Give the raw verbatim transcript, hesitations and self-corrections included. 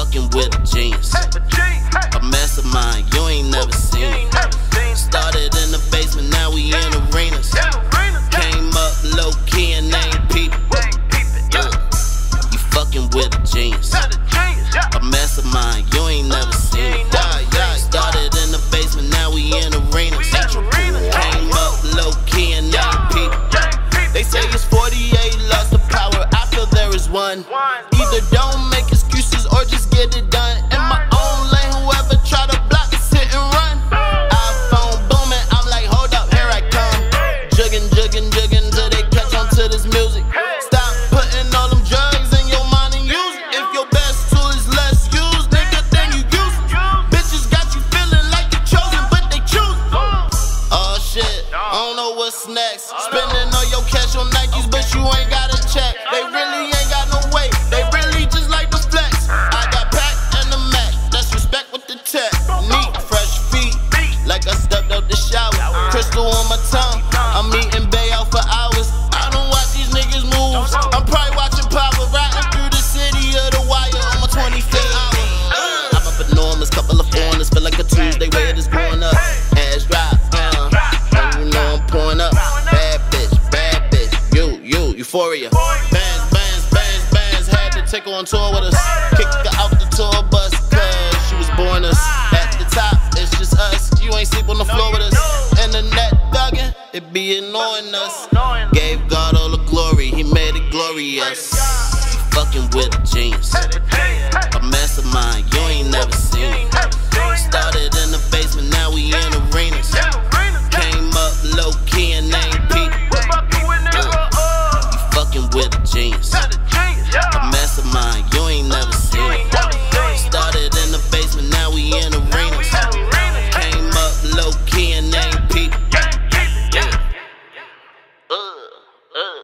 fucking with a genius, a mastermind you ain't never seen. Started in the basement, now we in arenas. Came up low key and ain't people. Yeah. You fucking with a genius, a mastermind you ain't never seen. Started in the basement, now we in arenas. Came up low key and ain't people. They say it's forty-eight laws to power, I feel there is one. Either don't make excuses or just get it done. In my own lane, whoever try to block is hit and run. iPhone booming, I'm like, hold up, here I come. Jugging, jugging, jugging till they catch on to this music. Stop putting all them drugs in your mind and use it. If your best tool is less used, nigga, then you use it. Bitches got you feeling like you're chosen, but they choose it. Oh shit, I don't know what's next. Spending all your cash on Nikes, but you ain't got a check. They really ain't got no weight, they really just like the flex. I got pack and the Mac, that's respect with the tech. Neat, fresh feet, like I stepped out the shower. Crystal on my tongue, I'm eating bay out for hours. I don't watch these niggas move, I'm probably watching Fawva, riding through the city of the wire on my twenty-fifth hour. I'm up enormous, couple of foreigners, feel like a Tuesday where it's going up. Ass drop, uh, and you know I'm pouring up. Bad bitch, bad bitch, you, you, euphoria. Bands, bands, bands, bands, had to take her on tour with us. Kicked her out the tour bus, cause she was born us. At the top, it's just us, you ain't sleep on the floor with us. Internet thuggin', it be annoying us. Gave God all the glory, he made it glorious. Fucking with a genius,